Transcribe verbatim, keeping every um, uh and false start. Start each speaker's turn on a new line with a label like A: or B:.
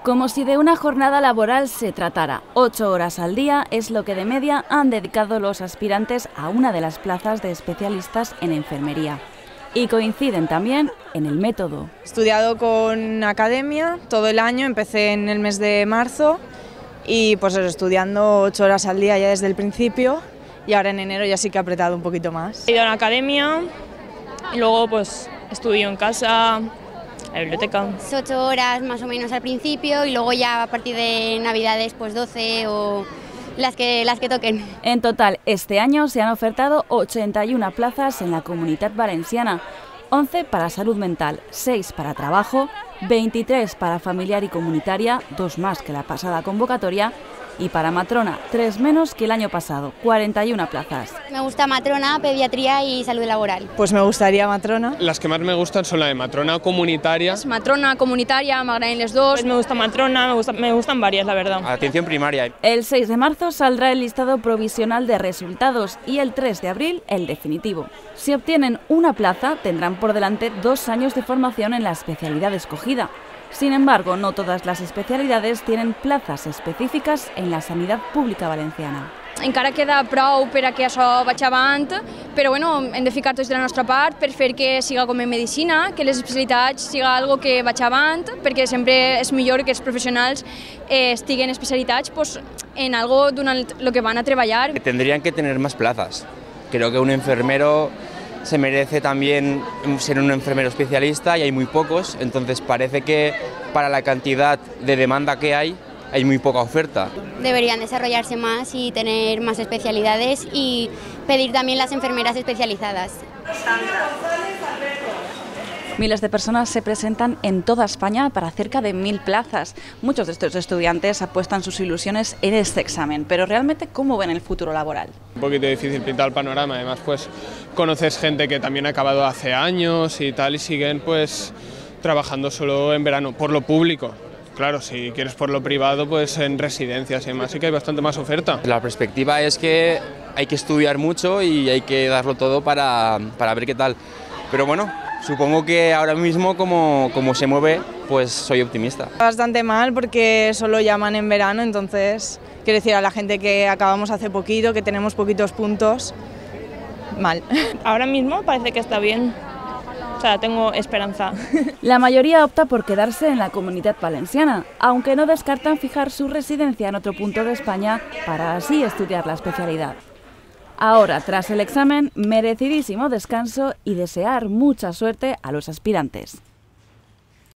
A: Como si de una jornada laboral se tratara. Ocho horas al día es lo que de media han dedicado los aspirantes a una de las plazas de especialistas en enfermería. Y coinciden también en el método.
B: He estudiado con academia todo el año, empecé en el mes de marzo y pues estudiando ocho horas al día ya desde el principio y ahora en enero ya sí que he apretado un poquito más.
C: He ido a la academia y luego pues estudio en casa. La biblioteca.
D: Ocho horas más o menos al principio y luego ya a partir de Navidades pues doce o las que, las que toquen.
A: En total, este año se han ofertado ochenta y una plazas en la Comunitat Valenciana, once para salud mental, seis para trabajo, veintitrés para familiar y comunitaria, dos más que la pasada convocatoria, y para matrona, tres menos que el año pasado, cuarenta y una plazas.
D: Me gusta matrona, pediatría y salud laboral.
B: Pues me gustaría matrona.
E: Las que más me gustan son la de matrona comunitaria.
C: Matrona comunitaria, m'agraden les dos. Pues me gusta matrona, me, gusta, me gustan varias, la verdad.
F: Atención primaria.
A: El seis de marzo saldrá el listado provisional de resultados y el tres de abril el definitivo. Si obtienen una plaza, tendrán por delante dos años de formación en la especialidad escogida. Sin embargo, no todas las especialidades tienen plazas específicas en la sanidad pública valenciana.
C: Encara queda prou per a que això vagi avant, però bueno, hem de ficar tots de la nostra part per fer que siga com en medicina, que les especialitats siga algo que vagi avant, perquè sempre és millor que els professionals eh, estiguen especialitats pues, en algo durant el que van a treballar.
F: Tendrían que tener más plazas. Creo que un enfermero se merece también ser un enfermero especialista y hay muy pocos, entonces parece que para la cantidad de demanda que hay, hay muy poca oferta.
D: Deberían desarrollarse más y tener más especialidades y pedir también las enfermeras especializadas.
A: Miles de personas se presentan en toda España para cerca de mil plazas. Muchos de estos estudiantes apuestan sus ilusiones en este examen, pero realmente, ¿cómo ven el futuro laboral?
E: Un poquito difícil pintar el panorama, además pues conoces gente que también ha acabado hace años y tal y siguen pues trabajando solo en verano, por lo público. Claro, si quieres por lo privado, pues en residencias y demás sí que hay bastante más oferta.
F: La perspectiva es que hay que estudiar mucho y hay que darlo todo para, para ver qué tal. Pero bueno, supongo que ahora mismo como, como se mueve, pues soy optimista.
B: Bastante mal porque solo llaman en verano, entonces quiero decir a la gente que acabamos hace poquito, que tenemos poquitos puntos, mal.
C: Ahora mismo parece que está bien. O sea, tengo esperanza.
A: La mayoría opta por quedarse en la Comunitat Valenciana, aunque no descartan fijar su residencia en otro punto de España para así estudiar la especialidad. Ahora, tras el examen, merecidísimo descanso y desear mucha suerte a los aspirantes.